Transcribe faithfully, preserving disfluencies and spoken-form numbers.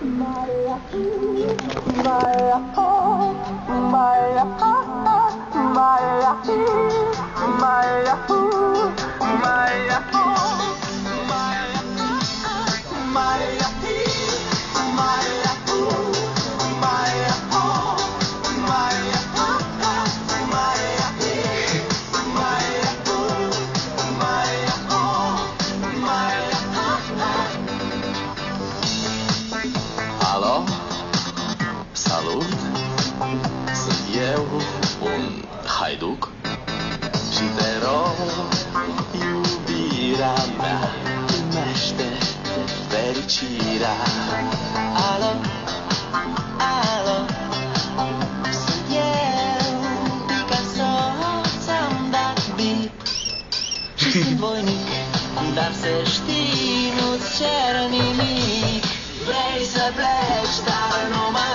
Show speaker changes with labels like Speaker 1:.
Speaker 1: Alo? Salut! Sunt eu, un haiduc, și te rog, iubirea mea, primește fericirea. Alo? Alo? Sunt eu, Picasso, ți-am dat bip și sunt voinic, dar să știi, nu-ți cer nimic. Vrei să pleci, dar nu mai